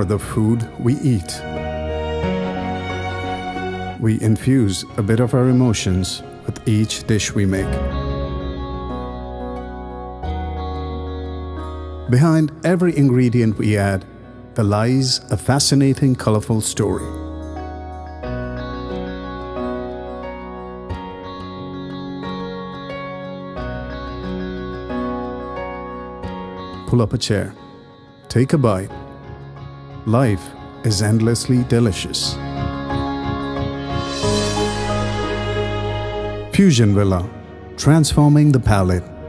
the food we eat. We infuse a bit of our emotions with each dish we make. Behind every ingredient we add, there lies a fascinating, colorful story. Pull up a chair, take a bite. Life is endlessly delicious. Fusion Villa, transforming the palate.